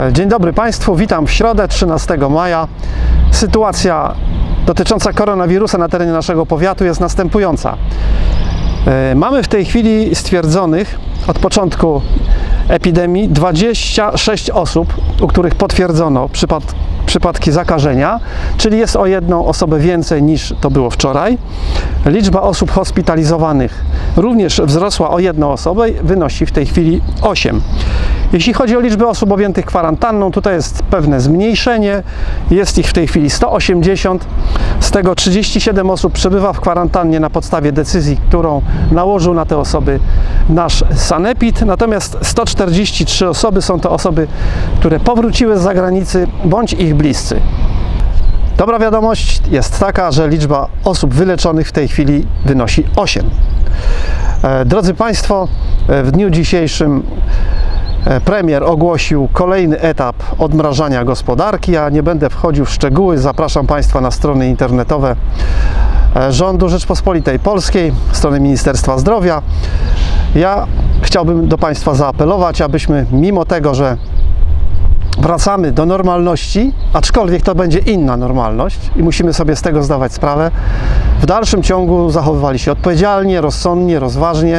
Dzień dobry Państwu, witam w środę 13 maja. Sytuacja dotycząca koronawirusa na terenie naszego powiatu jest następująca. Mamy w tej chwili stwierdzonych od początku epidemii 26 osób, u których potwierdzono przypadki zakażenia, czyli jest o jedną osobę więcej niż to było wczoraj. Liczba osób hospitalizowanych również wzrosła o jedną osobę, wynosi w tej chwili 8. Jeśli chodzi o liczbę osób objętych kwarantanną, tutaj jest pewne zmniejszenie. Jest ich w tej chwili 180. Z tego 37 osób przebywa w kwarantannie na podstawie decyzji, którą nałożył na te osoby nasz sanepid. Natomiast 143 osoby są to osoby, które powróciły z zagranicy bądź ich bliscy. Dobra wiadomość jest taka, że liczba osób wyleczonych w tej chwili wynosi 8. Drodzy Państwo, w dniu dzisiejszym premier ogłosił kolejny etap odmrażania gospodarki. Ja nie będę wchodził w szczegóły, zapraszam Państwa na strony internetowe rządu Rzeczpospolitej Polskiej, strony Ministerstwa Zdrowia. Ja chciałbym do Państwa zaapelować, abyśmy mimo tego, że wracamy do normalności, aczkolwiek to będzie inna normalność i musimy sobie z tego zdawać sprawę, w dalszym ciągu zachowywali się odpowiedzialnie, rozsądnie, rozważnie.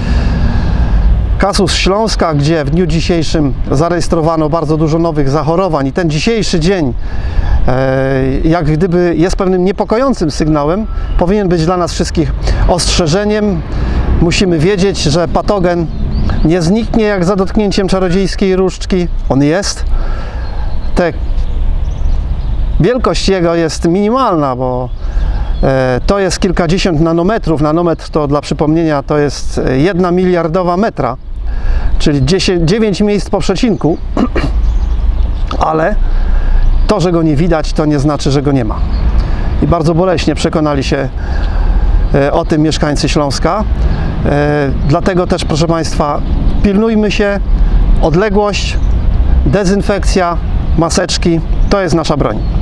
Kasus Śląska, gdzie w dniu dzisiejszym zarejestrowano bardzo dużo nowych zachorowań i ten dzisiejszy dzień jak gdyby jest pewnym niepokojącym sygnałem, powinien być dla nas wszystkich ostrzeżeniem. Musimy wiedzieć, że patogen nie zniknie jak za dotknięciem czarodziejskiej różdżki. On jest. Wielkość jego jest minimalna, bo to jest kilkadziesiąt nanometrów. Nanometr to, dla przypomnienia, to jest 1 miliardowa metra, czyli 9 miejsc po przecinku, ale to, że go nie widać, to nie znaczy, że go nie ma. I bardzo boleśnie przekonali się o tym mieszkańcy Śląska. Dlatego też, proszę Państwa, pilnujmy się, odległość, dezynfekcja, maseczki, to jest nasza broń.